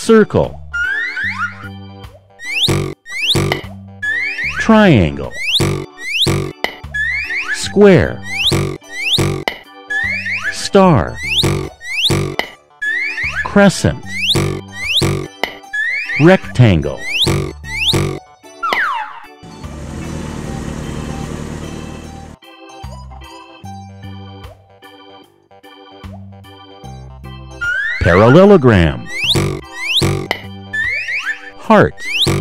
circle, triangle, square, star, crescent, rectangle. Parallelogram, heart,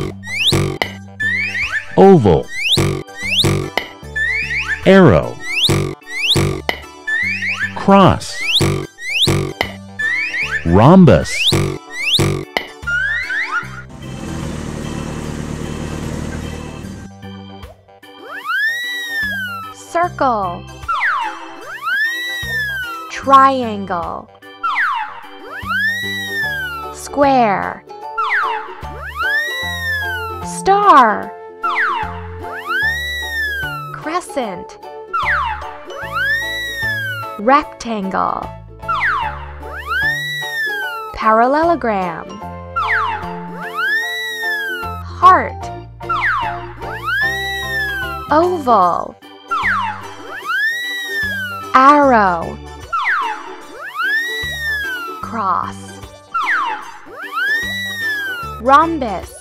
oval, arrow, cross, rhombus, circle, triangle, square, star, crescent, rectangle, parallelogram, heart, oval, arrow, cross, rhombus,